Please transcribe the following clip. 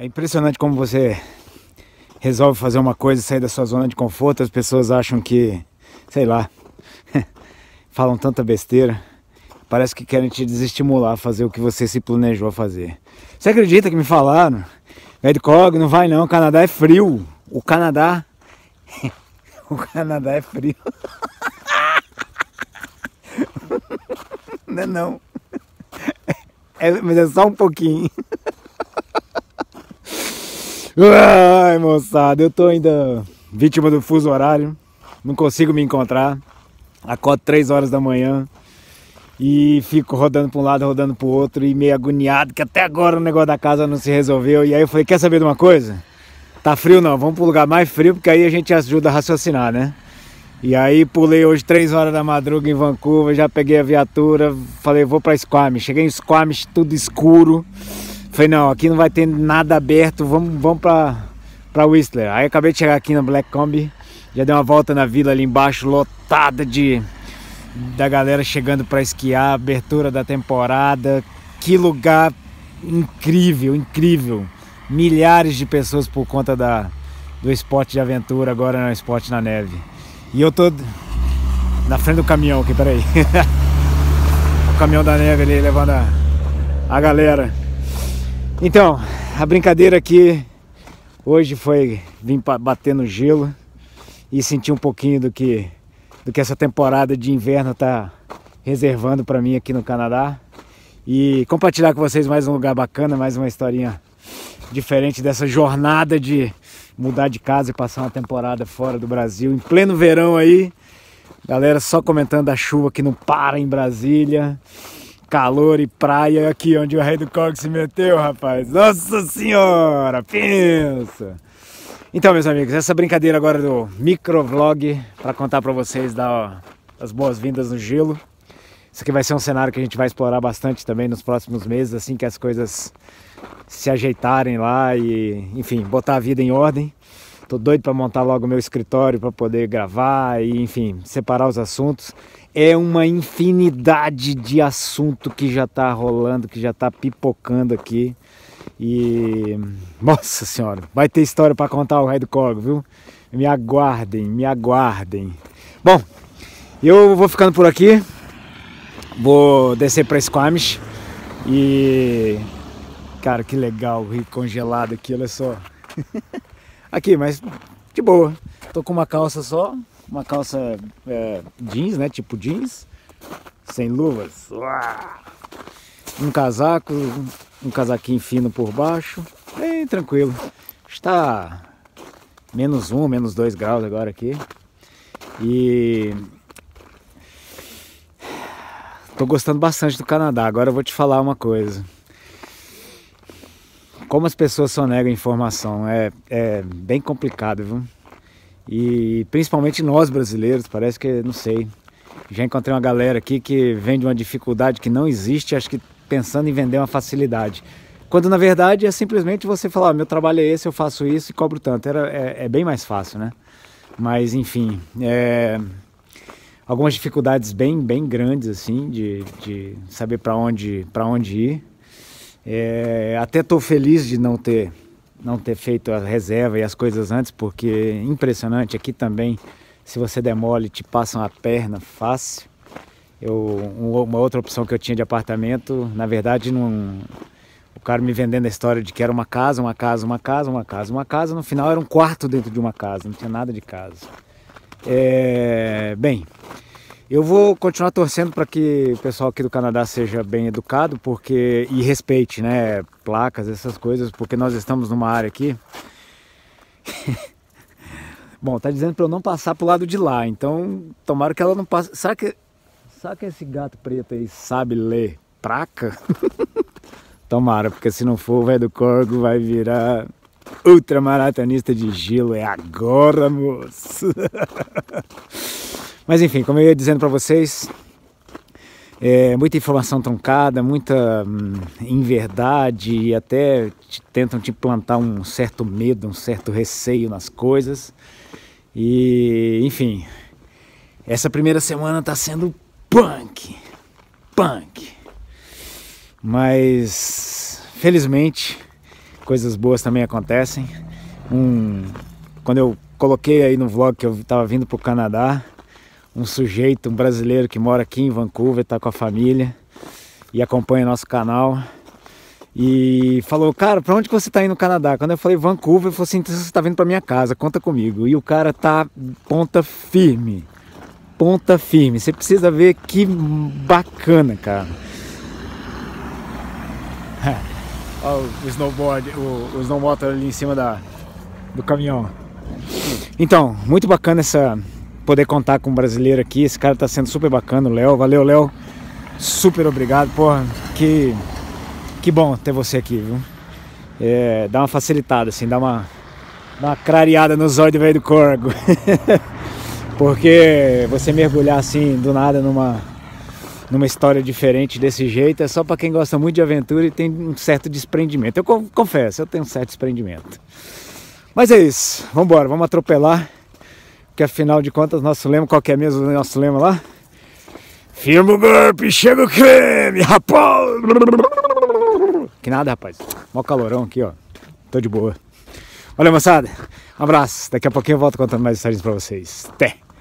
É impressionante como você resolve fazer uma coisa e sair da sua zona de conforto. As pessoas acham que, sei lá, falam tanta besteira. Parece que querem te desestimular a fazer o que você se planejou a fazer. Você acredita que me falaram? Redcog, não vai não, o Canadá é frio. O Canadá é frio. Não é não. Mas é só um pouquinho. Ai, moçada, eu tô ainda vítima do fuso horário. Não consigo me encontrar. Acordo 3 horas da manhã e fico rodando para um lado, rodando para o outro e meio agoniado, que até agora o negócio da casa não se resolveu. E aí eu falei, quer saber de uma coisa? Tá frio não, vamos para um lugar mais frio, porque aí a gente ajuda a raciocinar, né? E aí pulei hoje 3 horas da madruga em Vancouver, já peguei a viatura, falei, vou para Squamish. Cheguei em Squamish, tudo escuro. Falei, não, aqui não vai ter nada aberto, vamos para Whistler. Aí acabei de chegar aqui na Blackcomb, já dei uma volta na vila ali embaixo, lotada da galera chegando para esquiar, abertura da temporada. Que lugar incrível, incrível. Milhares de pessoas por conta do esporte de aventura, agora no esporte na neve. E eu tô na frente do caminhão aqui, peraí. O caminhão da neve ali levando a galera. Então, a brincadeira aqui hoje foi vir bater no gelo e sentir um pouquinho do que essa temporada de inverno tá reservando para mim aqui no Canadá. E compartilhar com vocês mais um lugar bacana, mais uma historinha diferente dessa jornada de mudar de casa e passar uma temporada fora do Brasil, em pleno verão aí. Galera só comentando a chuva que não para em Brasília. Calor e praia aqui onde o Redcog se meteu, rapaz. Nossa senhora, pensa! Então, meus amigos, essa brincadeira agora do microvlog para contar para vocês, dar as boas-vindas no gelo. Isso aqui vai ser um cenário que a gente vai explorar bastante também nos próximos meses, assim que as coisas se ajeitarem lá e, enfim, botar a vida em ordem. Tô doido para montar logo o meu escritório para poder gravar e, enfim, separar os assuntos. É uma infinidade de assunto que já tá rolando, que já tá pipocando aqui. E, nossa senhora, vai ter história para contar o Redcog, viu? Me aguardem, me aguardem. Bom, eu vou ficando por aqui. Vou descer para Squamish. E, cara, que legal, o rio congelado aqui, olha só. Aqui, mas de boa. Tô com uma calça só. Uma calça jeans, né? Tipo jeans. Sem luvas. Um casaco, um casaquinho fino por baixo. Bem tranquilo. Está -1, -2 graus agora aqui. E tô gostando bastante do Canadá. Agora eu vou te falar uma coisa. Como as pessoas sonegam informação. É bem complicado, viu? E principalmente nós brasileiros, parece que, não sei, já encontrei uma galera aqui que vende uma dificuldade que não existe, acho que pensando em vender uma facilidade. Quando na verdade é simplesmente você falar, meu trabalho é esse, eu faço isso e cobro tanto. É bem mais fácil, né? Mas enfim, algumas dificuldades bem grandes assim, de saber para onde ir. Até estou feliz de não ter feito a reserva e as coisas antes, porque impressionante, aqui também, se você demole, te passam a perna fácil. Uma outra opção que eu tinha de apartamento, na verdade, o cara me vendendo a história de que era uma casa, no final era um quarto dentro de uma casa, não tinha nada de casa. Bem, eu vou continuar torcendo para que o pessoal aqui do Canadá seja bem educado e respeite, né, placas, essas coisas, porque nós estamos numa área aqui. Bom, tá dizendo para eu não passar pro lado de lá, então tomara que ela não passe. Será que esse gato preto aí sabe ler placa? Tomara, porque se não for, o Redcog vai virar ultramaratonista de gelo. É agora, moço! Mas enfim, como eu ia dizendo para vocês, muita informação truncada, muita inverdade e até tentam te plantar um certo medo, um certo receio nas coisas. E enfim, essa primeira semana tá sendo punk, mas felizmente coisas boas também acontecem. Quando eu coloquei aí no vlog que eu tava vindo pro Canadá, um sujeito, um brasileiro que mora aqui em Vancouver, tá com a família e acompanha nosso canal, e falou: cara, pra onde que você tá indo no Canadá? Quando eu falei Vancouver, ele falou assim: então você tá vindo pra minha casa, conta comigo. E o cara tá ponta firme, você precisa ver que bacana, cara. Olha o snowboard, o snowmotor ali em cima do caminhão. Então, muito bacana poder contar com um brasileiro aqui. Esse cara tá sendo super bacana, o Léo. Valeu, Léo. Super obrigado, porra. Que bom ter você aqui, viu? Dá uma facilitada, assim, dá uma clareada nos olhos do velho do corgo. Porque você mergulhar assim do nada numa história diferente desse jeito é só pra quem gosta muito de aventura e tem um certo desprendimento. Eu confesso, eu tenho um certo desprendimento. Mas é isso, vambora, vamos atropelar. Porque afinal de contas, nosso lema, qual que é mesmo o nosso lema lá? Firma o golpe, chega o creme, rapaz! Que nada, rapaz. Mó calorão aqui, ó. Tô de boa. Valeu, moçada. Um abraço. Daqui a pouquinho eu volto contando mais histórias pra vocês. Até!